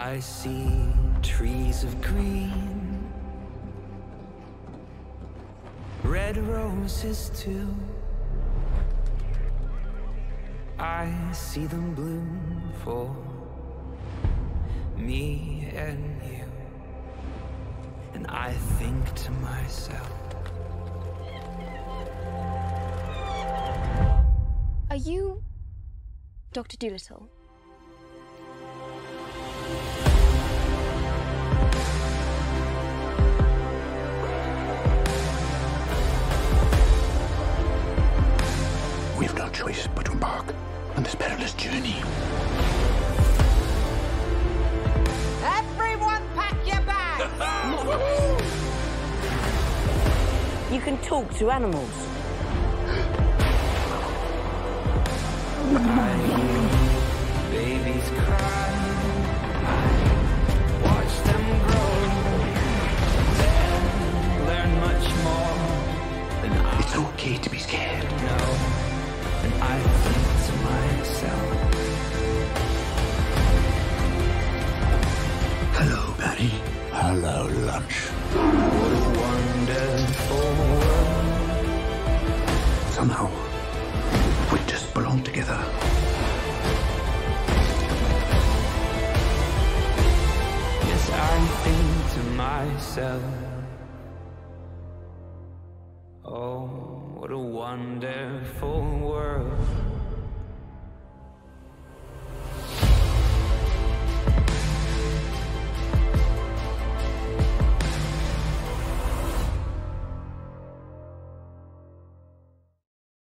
I see trees of green, red roses too. I see them bloom for me and you. And I think to myself, are you Dr. Dolittle? We have no choice but to embark on this perilous journey. Everyone pack your bags! You can talk to animals. I hear babies cry, I watch them grow, then learn much more than I It's okay to be scared. know. And I think to myself, Hello, Barry. Hello, lunch. what a wonderful world. Somehow, we just belong together. Yes, I think to myself, oh, what a wonderful world.